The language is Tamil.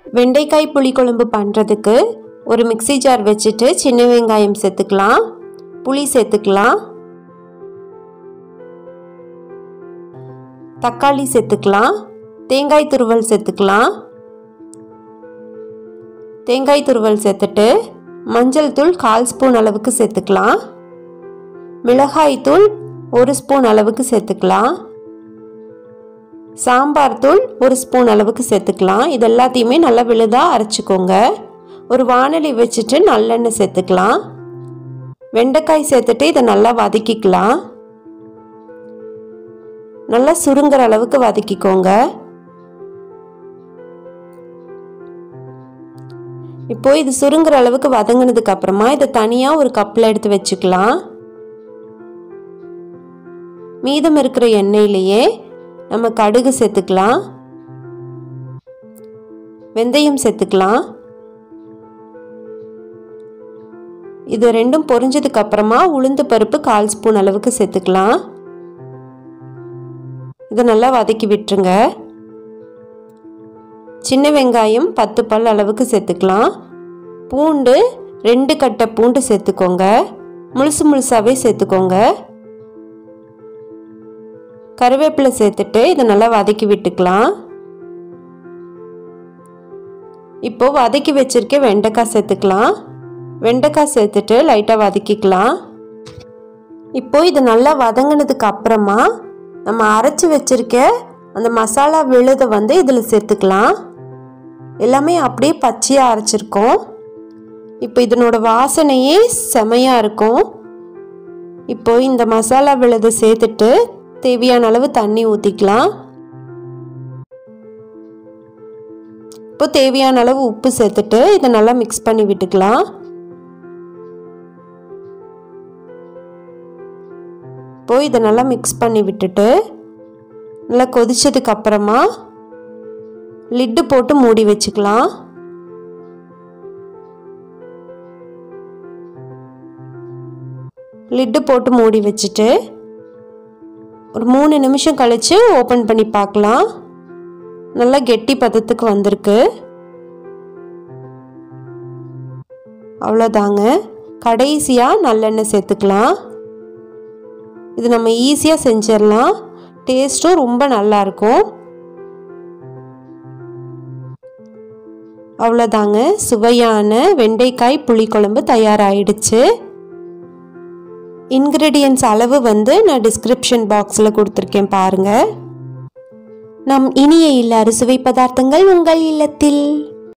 வெண்டைக்காய் புளிக்குழம்பு பண்ணுறதுக்கு ஒரு மிக்ஸி ஜார் வச்சுட்டு சின்ன வெங்காயம் சேர்த்துக்கலாம், புளி சேர்த்துக்கலாம், தக்காளி சேர்த்துக்கலாம், தேங்காய் துருவல் சேர்த்துக்கலாம். தேங்காய் துருவல் சேர்த்துட்டு மஞ்சள் தூள் 1/4 ஸ்பூன் அளவுக்கு சேர்த்துக்கலாம், மிளகாய் தூள் 1 ஸ்பூன் அளவுக்கு சேர்த்துக்கலாம், சாம்பார் தூள் 1 ஸ்பூன் அளவுக்கு சேர்த்துக்கலாம். இது எல்லாத்தையுமே நல்லா விழுதாக அரைச்சிக்கோங்க. ஒரு வாணலி வச்சுட்டு நல்லெண்ணெய் சேர்த்துக்கலாம். வெண்டைக்காய் சேர்த்துட்டு இதை நல்லா வதக்கிக்கலாம். நல்லா சுருங்குற அளவுக்கு வதக்கிக்கோங்க. இப்போ இது சுருங்குற அளவுக்கு வதங்கினதுக்கு அப்புறமா இதை தனியாக ஒரு கப்பில் எடுத்து வச்சுக்கலாம். மீதம் இருக்கிற எண்ணெயிலேயே நம்ம கடுகு சேர்த்துக்கலாம், வெந்தயம் சேர்த்துக்கலாம். இது ரெண்டும் பொரிஞ்சதுக்கு அப்புறமா உளுந்து பருப்பு 1/4 ஸ்பூன் அளவுக்கு சேர்த்துக்கலாம். இதை நல்லா வதக்கி விட்டுருங்க. சின்ன வெங்காயம் 10 பல் அளவுக்கு சேர்த்துக்கலாம். பூண்டு 2 கட்டை பூண்டு சேர்த்துக்கோங்க, முழுசாவே சேர்த்துக்கோங்க. கருவேப்பிலை சேர்த்துட்டு இதை நல்லா வதக்கி விட்டுக்கலாம். இப்போ வதக்கி வச்சிருக்க வெண்டைக்காய் சேர்த்துக்கலாம். வெண்டைக்காய் சேர்த்துட்டு லைட்டாக வதக்கிக்கலாம். இப்போ இது நல்லா வதங்கினதுக்கு அப்புறமா நம்ம அரைச்சி வச்சிருக்க அந்த மசாலா விழுதை இதில் சேர்த்துக்கலாம். எல்லாமே அப்படியே பச்சையாக அரைச்சிருக்கோம். இப்போ இதனோட வாசனையே செமையாக இருக்கும். இப்போ இந்த மசாலா விழுதை சேர்த்துட்டு தேவையான அளவு தண்ணி ஊற்றிக்கலாம். இப்போ தேவையான அளவு உப்பு சேர்த்துட்டு இதை நல்லா மிக்ஸ் பண்ணி விட்டுக்கலாம். இப்போ இதை நல்லா மிக்ஸ் பண்ணி விட்டுட்டு நல்லா கொதிச்சதுக்கு அப்புறமா லிட்டு போட்டு மூடி வச்சுக்கலாம். லிட்டு போட்டு மூடி வச்சுட்டு ஒரு 3 நிமிஷம் கழிச்சு ஓப்பன் பண்ணி பார்க்கலாம். நல்லா கெட்டி பதத்துக்கு வந்திருக்கு. அவ்வளோதாங்க. கடைசியாக நல்லெண்ணெய் சேர்த்துக்கலாம். இது நம்ம ஈஸியாக செஞ்சிடலாம். டேஸ்ட்டும் ரொம்ப நல்லாயிருக்கும். அவ்வளோதாங்க, சுவையான வெண்டைக்காய் புளிக்குழம்பு தயாராகிடுச்சு. இன்கிரீடியன்ட்ஸ் அளவு நான் டிஸ்கிரிப்ஷன் பாக்ஸில் கொடுத்துருக்கேன் பாருங்கள். நம் இனிய இல்ல அறுசுவை பதார்த்தங்கள் உங்கள் இல்லத்தில்.